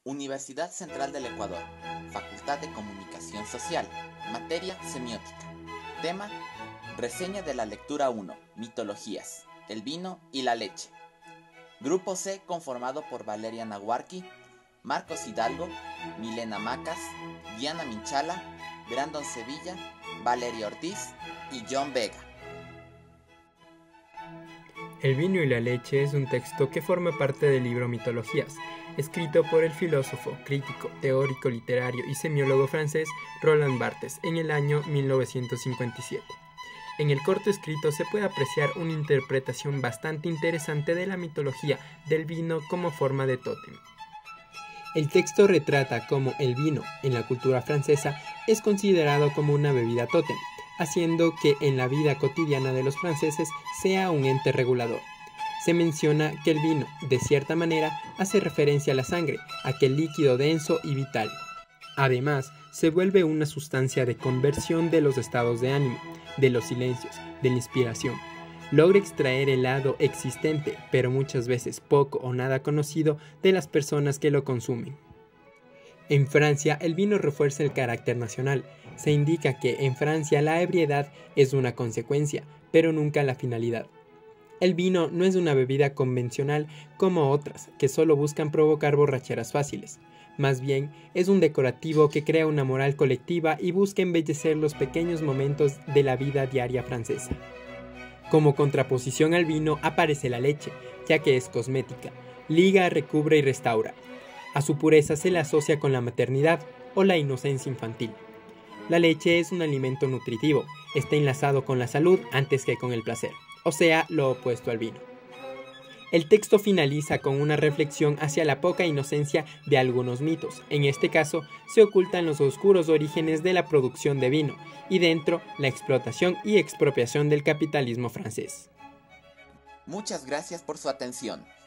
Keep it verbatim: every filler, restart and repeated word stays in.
Universidad Central del Ecuador, Facultad de Comunicación Social, materia semiótica. Tema, reseña de la lectura uno, mitologías, el vino y la leche. Grupo C conformado por Valeria Nahuarqui, Marcos Hidalgo, Milena Macas, Diana Minchala, Brandon Sevilla, Valeria Ortiz y John Vega. El vino y la leche es un texto que forma parte del libro Mitologías, escrito por el filósofo, crítico, teórico literario y semiólogo francés Roland Barthes en el año mil novecientos cincuenta y siete. En el corto escrito se puede apreciar una interpretación bastante interesante de la mitología del vino como forma de tótem. El texto retrata cómo el vino, en la cultura francesa, es considerado como una bebida tótem, haciendo que en la vida cotidiana de los franceses sea un ente regulador. Se menciona que el vino, de cierta manera, hace referencia a la sangre, aquel líquido denso y vital. Además, se vuelve una sustancia de conversión de los estados de ánimo, de los silencios, de la inspiración. Logra extraer el lado existente, pero muchas veces poco o nada conocido, de las personas que lo consumen. En Francia, el vino refuerza el carácter nacional. Se indica que en Francia la ebriedad es una consecuencia, pero nunca la finalidad. El vino no es una bebida convencional como otras, que solo buscan provocar borracheras fáciles. Más bien, es un decorativo que crea una moral colectiva y busca embellecer los pequeños momentos de la vida diaria francesa. Como contraposición al vino aparece la leche, ya que es cosmética, liga, recubre y restaura. A su pureza se le asocia con la maternidad o la inocencia infantil. La leche es un alimento nutritivo, está enlazado con la salud antes que con el placer, o sea, lo opuesto al vino. El texto finaliza con una reflexión hacia la poca inocencia de algunos mitos. En este caso, se ocultan los oscuros orígenes de la producción de vino y dentro la explotación y expropiación del capitalismo francés. Muchas gracias por su atención.